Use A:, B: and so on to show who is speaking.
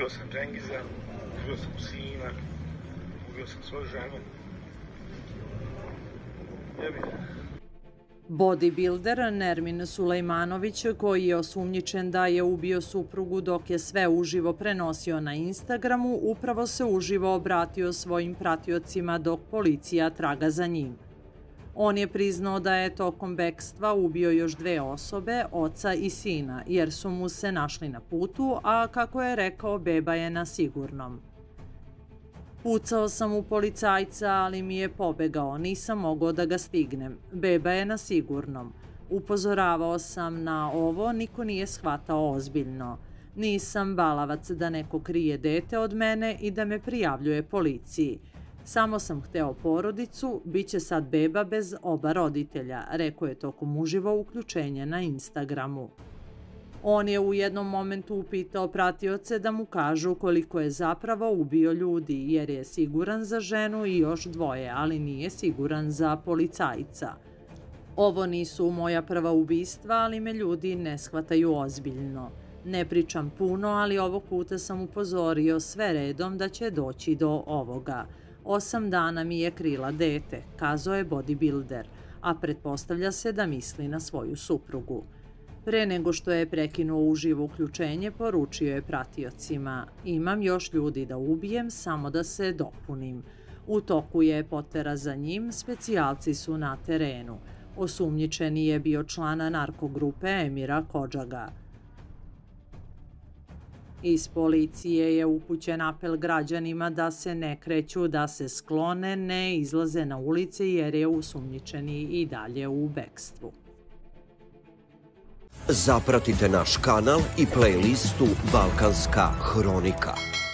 A: sam Džengiza, ubio sam sina, ubio sam svoju ženu. Jebi.
B: Bodybuilder Nermin Sulejmanović, koji je osumnjičen da je ubio suprugu dok je sve uživo prenosio na Instagramu, upravo se uživo obratio svojim pratiocima dok policija traga za njim. On je priznao da je tokom bekstva ubio još 2 osobe, oca i sina, jer su mu se našli na putu, a kako je rekao, beba je na sigurnom. Pucao sam u policajca, ali mi je pobegao, nisam mogao da ga stignem. Beba je na sigurnom. Upozoravao sam na ovo, niko nije shvatao ozbiljno. Nisam balavac da neko krije dete od mene i da me prijavljuje policiji. Samo sam hteo porodicu, bit će sad beba bez oba roditelja, rekao je tokom uživo uključenja na Instagramu. On je u jednom momentu upitao pratioce da mu kažu koliko je zapravo ubio ljudi, jer je siguran za ženu i još 2, ali nije siguran za policajca. Ovo nisu moja prva ubistva, ali me ljudi ne shvataju ozbiljno. Ne pričam puno, ali ovog puta sam upozorio sve redom da će doći do ovoga. 8 dana mi je krila dete, kazao je bodybuilder, a pretpostavlja se da misli na svoju suprugu. Pre nego što je prekinuo uživo uključenje, poručio je pratiocima: imam još ljudi da ubijem, samo da se dopunim. U toku je potera za njim, specijalci su na terenu. Osumnjičeni je bio član narkogrupe Emira Kodžaga. Iz policije je upućen apel građanima da se ne kreću, da se sklone, ne izlaze na ulice jer je osumnjičeni i dalje u bekstvu.
C: Zapratite naš kanal i playlistu Balkanska hronika.